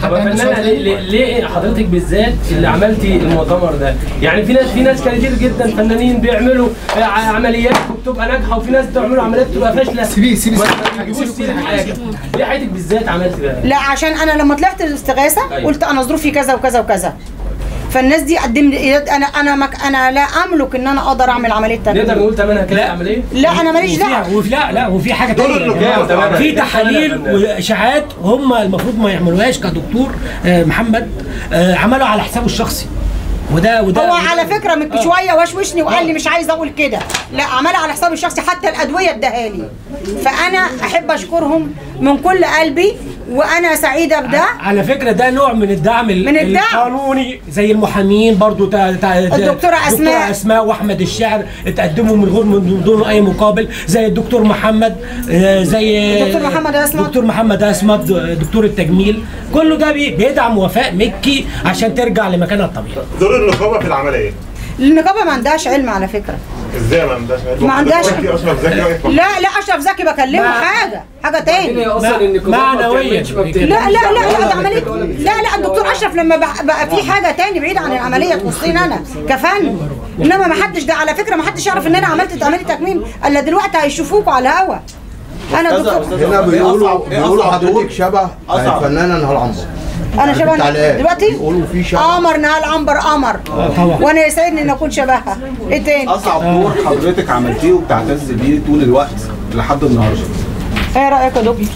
حد عنده سؤال؟ ليه حضرتك بالذات اللي عملتي المؤتمر ده؟ يعني في ناس كتير جدا فنانين بيعملوا عمليات وبتبقى ناجحه، وفي ناس بتعمل عمليات بتبقى فاشله. سيبي ما تجيبوش سيره حاجه. ليه حضرتك بالذات عملتي ده؟ لا عشان انا لما طلعت الاستغاثه قلت انا ظروفي كذا وكذا وكذا، فالناس دي قدم لي انا لا املك ان انا اقدر اعمل عمليه تجميل. نقدر نقول ثمنها كام عمليه؟ لا انا ماليش دعوه. وفي حاجه ثانيه، في تحاليل واشاعات هم المفروض ما يعملوهاش كدكتور محمد، عملوا على حسابه الشخصي. وده هو على فكره من شويه وشوشني وقال لي مش عايز اقول كده، لا عملها على حسابي الشخصي، حتى الادويه اداها لي. فانا احب اشكرهم من كل قلبي وانا سعيده بده. على فكره ده نوع من الدعم القانوني، زي المحامين برضو الدكتوره اسماء واحمد الشاعر اتقدموا من دون اي مقابل، زي الدكتور محمد، زي دكتور محمد اسمت دكتور التجميل. كله ده بيدعم وفاء مكي عشان ترجع لمكانها الطبيعي. دور النقابه في العمليه، النقابه ما عندهاش علم على فكره. ازاي ما عندهاش علم؟ ما عندهاش. اشرف زكي لا اشرف زكي بكلمه حاجه تاني معنويا. لا عمليه. لا الدكتور اشرف لما بقى في حاجه تاني بعيد عن العمليه تخصني انا كفن، انما ما حدش ده على فكره ما حدش يعرف ان انا عملت عمليه تكميم الا دلوقتي هيشوفوكوا على الهوا. انا دكتور هنا بيقولوا حضرتك شبه الفنانه نهال عنبر. انا شبه دلوقتي؟ بيقولوا في شبه قمر نهال عنبر قمر طبعا، وانا يسعدني ان اكون شبهها. ايه تاني؟ اصعب دور حضرتك عملتيه وبتعتز بيه طول الوقت لحد النهارده. ايه رايك يا دكتور؟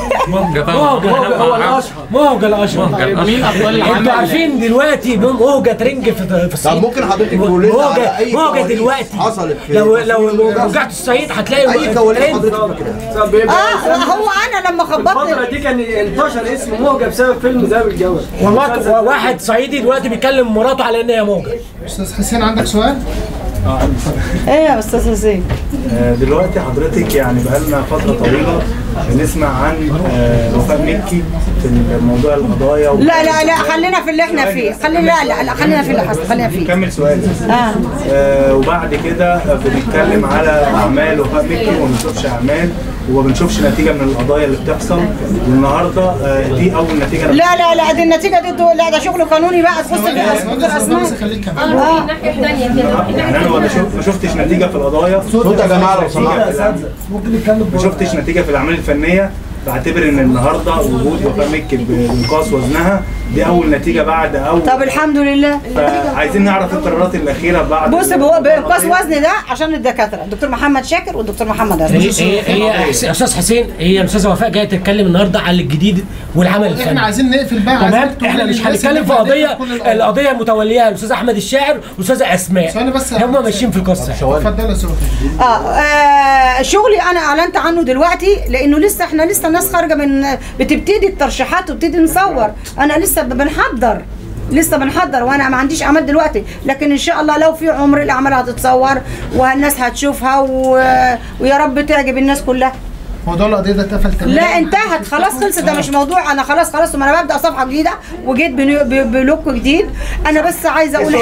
موجة الاشهر. مين افضل؟ انتوا عارفين دلوقتي موجة ترنج في الصعيد. طب ممكن حضرتك تقول لنا على اي موجة دلوقتي حصلت في لو رجعت الصعيد هتلاقي اي كواليس حضرتك فاكرها؟ هو انا لما خبطت الفترة دي كان انتشر اسم موجة بسبب فيلم ذهب الجوهر. والله واحد صعيدي دلوقتي بيكلم مراته على ان هي موجة. استاذ حسين عندك سؤال؟ ايه يا استاذ حسين؟ دلوقتي حضرتك يعني بقالنا فتره طويله بنسمع عن وفاء مكي في موضوع القضايا لا خلينا في اللي احنا فيه. خلينا في اللي حصل. خلينا فيه. كمل سؤالي. وبعد كده بنتكلم على اعمال وفاء مكي وما بنشوفش اعمال وما بنشوفش نتيجه من القضايا اللي بتحصل، والنهارده دي اول نتيجه. لا دي النتيجه دي ده شغل قانوني بقى تخص الاسماء. الناحيه الثانيه كده يعني انا ما شفتش نتيجه في القضايا. صوت يا جماعه لو سمحتوا. ممكن نتكلم. ما شفتش نتيجه في الاعمال الفنيه. بعتبر ان النهارده وجود وفاء مكي بمقاس وزنها دي اول نتيجه بعد طب الحمد لله. عايزين نعرف القرارات الاخيره بعد. بص هو بمقاس وزن ده عشان الدكاتره الدكتور محمد شاكر والدكتور محمد هي استاذ حسين، هي الاستاذه وفاء جايه تتكلم النهارده على الجديد والعمل الفني. احنا عايزين نقفل بقى. تمام. احنا مش هنتكلم في القضيه المتوليها الاستاذ احمد الشاعر والاستاذه اسماء. هم ماشيين في القصه. اتفضل يا استاذ. شغلي انا اعلنت عنه دلوقتي لانه احنا لسه الناس خارجه من بتبتدي الترشيحات وبتبتدي نصور. انا لسه بنحضر وانا ما عنديش اعمال دلوقتي، لكن ان شاء الله لو في عمر الاعمال هتتصور والناس هتشوفها ويا رب تعجب الناس كلها. موضوع القضيه ده اتقفل تماما؟ لا انتهت خلاص خلصت. ده مش موضوع. انا خلاص ما انا ببدا صفحه جديده وجيت بلوك جديد. انا بس عايزه اقول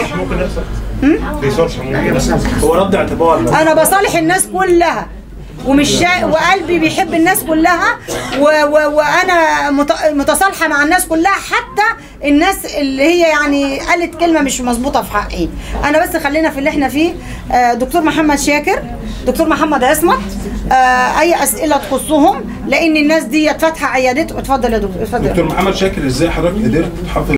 هو رد اعتبار. انا بصالح الناس كلها وقلبي بيحب الناس كلها وانا متصالحه مع الناس كلها، حتى الناس اللي هي يعني قالت كلمه مش مظبوطه في حقي. انا بس خلينا في اللي احنا فيه. دكتور محمد شاكر، دكتور محمد اسمت، اي اسئله تخصهم لان الناس دي فاتحه عيادته. اتفضل يا دكتور. دكتور محمد شاكر، ازاي حضرتك قدرت تحافظ